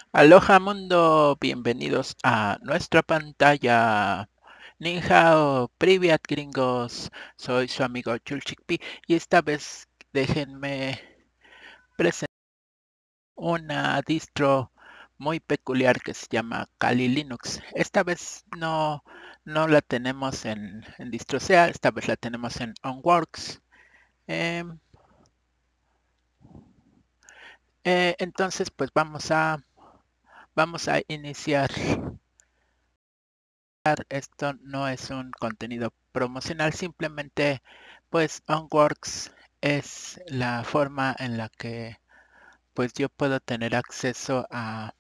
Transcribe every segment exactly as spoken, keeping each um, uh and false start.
Aloha mundo, bienvenidos a nuestra pantalla. Ni hao, privyat gringos, soy su amigo Chulchikpi y esta vez déjenme presentar una distro muy peculiar que se llama Kali Linux. Esta vez no, no la tenemos en, en DistroSea, esta vez la tenemos en OnWorks. Eh, eh, entonces pues vamos a, vamos a iniciar. Esto no es un contenido promocional, simplemente pues OnWorks es la forma en la que pues yo puedo tener acceso a,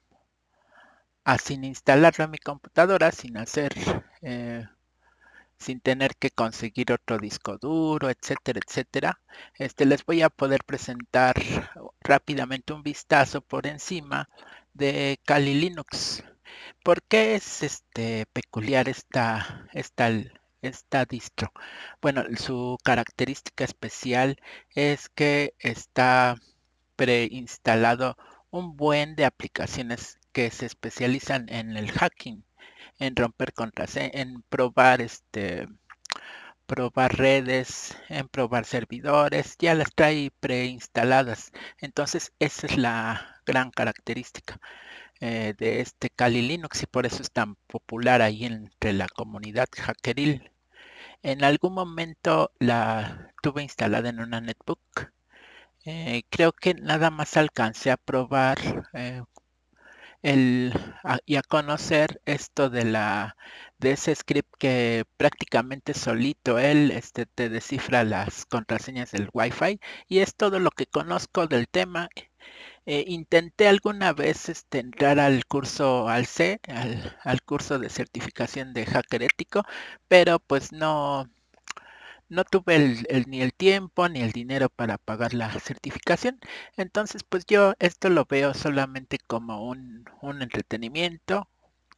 a sin instalarlo en mi computadora, sin hacer, eh, sin tener que conseguir otro disco duro, etcétera, etcétera. Este, les voy a poder presentar rápidamente un vistazo por encima de Kali Linux. ¿Por qué es este peculiar esta, esta, esta distro? Bueno, su característica especial es que está preinstalado un buen de aplicaciones que se especializan en el hacking, en romper contraseñas, en probar este probar redes, en probar servidores, ya las trae preinstaladas. Entonces, esa es la gran característica eh, de este Kali Linux y por eso es tan popular ahí entre la comunidad hackeril. En algún momento la tuve instalada en una netbook. Eh, creo que nada más alcancé a probar eh, el, a, y a conocer esto de la de ese script que prácticamente solito él este, te descifra las contraseñas del Wi-Fi y es todo lo que conozco del tema. Eh, intenté alguna vez este, entrar al curso al C, al, al curso de certificación de hacker ético, pero pues no, no tuve el, el, ni el tiempo ni el dinero para pagar la certificación. Entonces, pues yo esto lo veo solamente como un, un entretenimiento,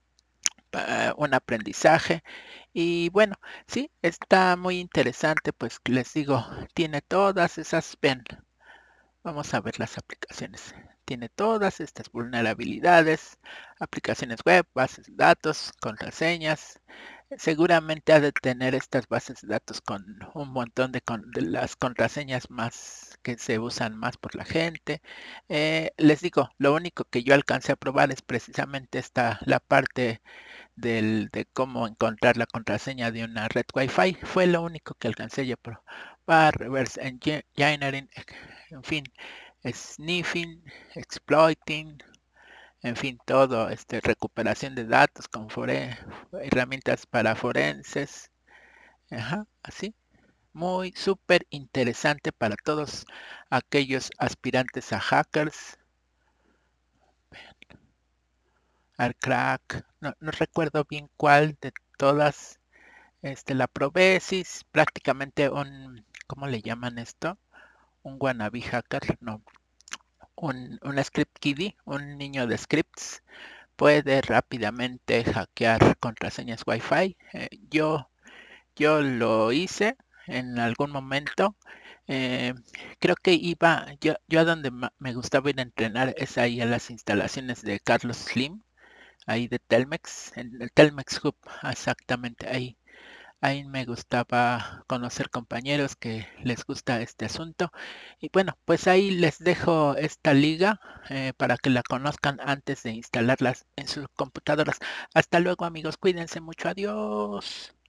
uh, un aprendizaje. Y bueno, sí, está muy interesante, pues les digo, tiene todas esas, ven, vamos a ver las aplicaciones. Tiene todas estas vulnerabilidades, aplicaciones web, bases de datos, contraseñas. Seguramente ha de tener estas bases de datos con un montón de, con, de las contraseñas más que se usan más por la gente. Eh, les digo, lo único que yo alcancé a probar es precisamente esta, la parte del, de cómo encontrar la contraseña de una red Wi-Fi. Fue lo único que alcancé yo a probar, reverse engineering, en fin, sniffing, exploiting, en fin, todo, este, recuperación de datos con fore, herramientas para forenses, ajá, así. Muy súper interesante para todos aquellos aspirantes a hackers, al crack, no, no recuerdo bien cuál de todas, este, la probé, sí, es prácticamente un, ¿cómo le llaman esto? Un wannabe hacker, no, un, un script kiddie, un niño de scripts, puede rápidamente hackear contraseñas Wi-Fi. Eh, yo, yo lo hice en algún momento. Eh, creo que iba, yo, yo a donde me gustaba ir a entrenar es ahí a las instalaciones de Carlos Slim, ahí de Telmex, en el Telmex Hub, exactamente ahí. Ahí me gustaba conocer compañeros que les gusta este asunto. Y bueno, pues ahí les dejo esta liga eh, para que la conozcan antes de instalarlas en sus computadoras. Hasta luego amigos, cuídense mucho, adiós.